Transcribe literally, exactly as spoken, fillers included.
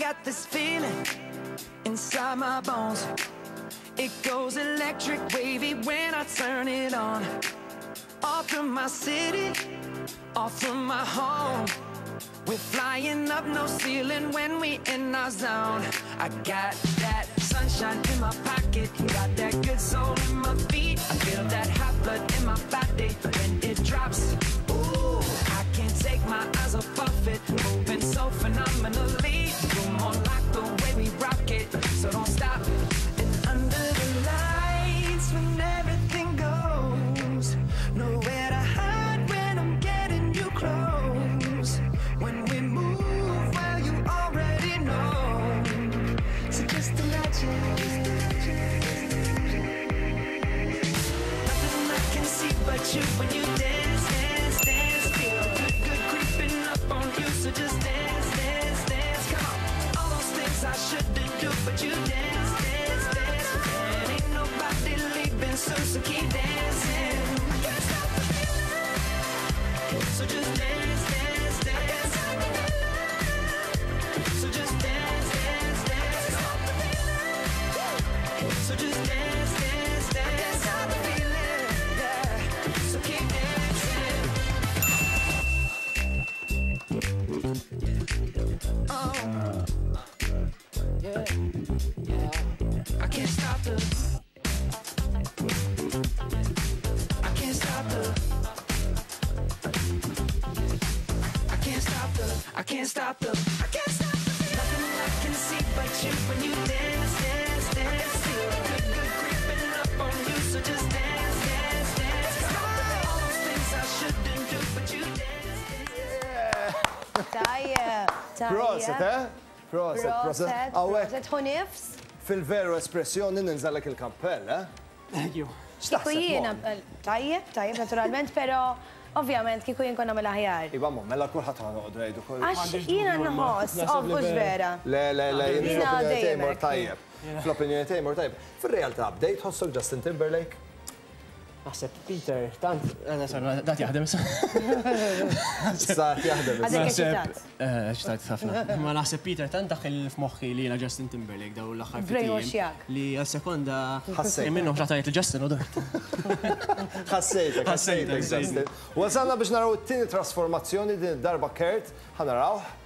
got this feeling inside my bones. It goes electric wavy when I turn it on. Off from my city, off from my home. We're flying up, no ceiling when we in our zone. I got that sunshine in my pocket, got that good soul in my feet. I feel that hot blood in my body when it drops. Ooh, I can't take my eyes off of it, moving so phenomenally. You're more like the way we rock it, so don't stop. And under the lights when everything goes, nowhere to hide when I'm getting you close. When we move, well, you already know. So just imagine. Nothing I can see but you when you dance, dance, dance. Feel good, good creeping up on you. So just dance, dance, dance. Come on. All those things I shouldn't do, but you dance, dance, dance. And ain't nobody leaving soon, so keep dancing. I can't stop the feeling. So just dance, dance, dance. So just dance, dance, dance. So just dance, dance, dance. Stop the feeling, yeah. So keep dancing. Oh, yeah, yeah. I can't stop the. I can't stop the. I can't stop the. I can't stop the. I can't stop the. Nothing I can see but you when you dance, dance, dance. Feel good, good creeping up on you. So just dance, dance, dance. Come on. All those things I shouldn't do, but you dance, dance. Tajjeb, tajjeb. Proset, eh? Proset, proset. Għawek, Proset, ħunifs. fil-veru espressjoni ninżalek il-kappell, eh? Thank you. Kiku jiena, tajjeb, tajjeb, naturalment, pero ovvjament kiku jien konna mela-ħjar. Iba mu, mela kullħat għana għodrejdu koll. Għax jiena nħoss, ovvux vera. Le, le, le, jien Jiena fl-opinjoni dejjem mor hekk. tajjeb. Fl-opinjoni tej mor tajjeb. Fil-realtà, bdejt ħossok Justin Timberlake? Naħseb Peter, tant, għana sarna, dat jahdem issa. Saħt jahdem issa. Għadek eċitat. Eċitat ħafna. Ma naħseb Peter, tant daħil f'moħħi li jena Justin Timberlake daw l-axar Brainwashjak. li għal-sekonda Ħassejt. minnu ġatajt il-Justin u dojt. Ħassejtek, ħassejtek, Ħassejtek, Justin. Wasalna biex naraw it-tieni trasformazzjoni din darba Kurt, ħanaraw.